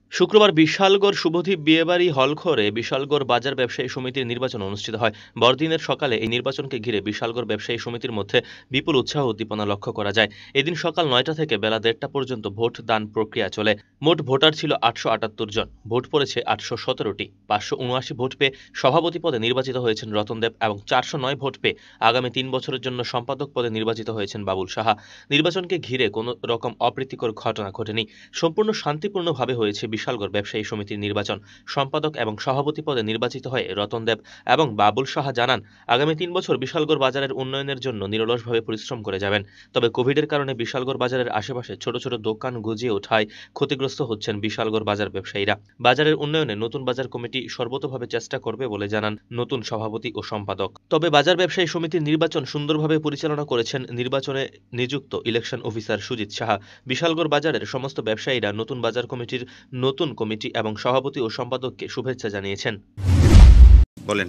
শুক্রবার বিশালগড় শুভদ্বীপ বিয়েবাড়ি হলঘরে বিশালগড় বাজার ব্যবসায়ী সমিতির নির্বাচন অনুষ্ঠিত হয়। বড়দিনের সকালে এই নির্বাচনকে ঘিরে বিশালগড় ব্যবসায়ী সমিতির মধ্যে বিপুল উৎসাহ উদ্দীপনা লক্ষ্য করা যায়। এদিন সকাল ৯টা থেকে বেলা ১:৩০টা পর্যন্ত ভোট দান প্রক্রিয়া চলে। মোট ভোটার ছিল ৮৭৮ জন। ভোট পড়েছে ৮১৭টি। ৫৭৯ ভোট পেয়ে সভাপতি পদে নির্বাচিত হয়েছেন রতন দেব এবং ৪০৯ ভোট পেয়ে আগামী ৩ বছরের জন্য সম্পাদক পদে নির্বাচিত হয়েছেন বাবুল সাহা। নির্বাচনকে ঘিরে কোনো রকম অপ্রীতিকর ঘটনা ঘটেনি। সম্পূর্ণ শান্তিপূর্ণভাবে হয়েছে বিশালগড় ব্যবসায়ী সমিতির নির্বাচন। সম্পাদক এবং সভাপতি পদে নির্বাচিত হয়ে রতন দেব এবং বাবুল সাহা জানান, আগামী ৩ বছর বিশালগড় বাজারের উন্নয়নের জন্য নিরলসভাবে পরিশ্রম করে যাবেন। তবে কোভিডের কারণে বিশালগড় বাজারের আশেপাশে ছোট ছোট দোকান গুজিয়ে ওঠায় ক্ষতিগ্রস্ত হচ্ছেন বিশালগড় বাজার ব্যবসায়ীরা। বাজারের উন্নয়নে নতুন বাজার কমিটি সর্বতোভাবে চেষ্টা করবে বলে জানান নতুন সভাপতি ও সম্পাদক। তবে বাজার ব্যবসায়ী সমিতির নির্বাচন সুন্দরভাবে পরিচালনা করেছেন নির্বাচনে নিযুক্ত ইলেকশন অফিসার সুজিত সাহা। বিশালগড় বাজারের সমস্ত ব্যবসায়ীরা নতুন বাজার কমিটির নতুন কমিটি এবং সভাপতি ও সম্পাদককে শুভেচ্ছা জানিয়েছেন। বলেন।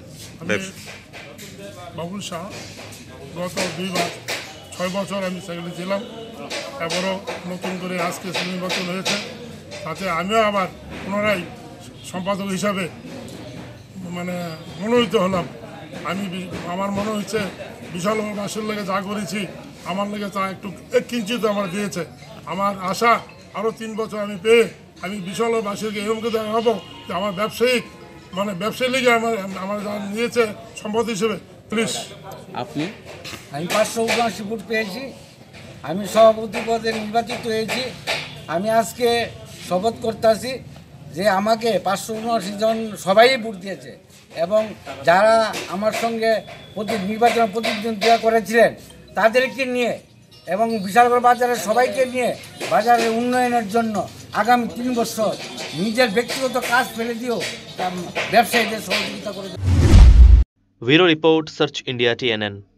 বাবুল শাহ গত ৬ বছর আমি সেক্রেটারি ছিলাম, এবারও নতুন করে আজকে নির্বাচন হয়েছে, তাতে আমিও আবার পুনরায় সম্পাদক হিসাবে মনোনীত হলাম। আমার মনে হচ্ছে বিশালবাসীর লেগে যা করেছি আমার লেগে তা একটু কিঞ্চিত আমার দিয়েছে। আমার আশা আরও 3 বছর আমি পেয়ে আমি বিশালবাসীকে এরকম দেখাবো যে আমার ব্যবসায়ী লেগে আমার যা নিয়েছে সম্পদ হিসেবে। প্লিজ আপনি? আমি 579 ভোট পেয়েছি। আমি সভাপতি পদে নির্বাচিত হয়েছি। আমি আজকে শপথ করতেছি যে আমাকে 579 জন সবাই ভোট দিয়েছে এবং যারা আমার সঙ্গে নির্বাচন প্রতিদ্বন্দ্বিতা করেছিলেন তাদেরকে নিয়ে এবং বিশালগড় বাজারের সবাইকে নিয়ে বাজারের উন্নয়নের জন্য আগামী 3 বছর নিজের ব্যক্তিগত কাজ ফেলে দিয়েও ব্যবসায়ীদের সহযোগিতা করে। Bureau report, search India, TNN।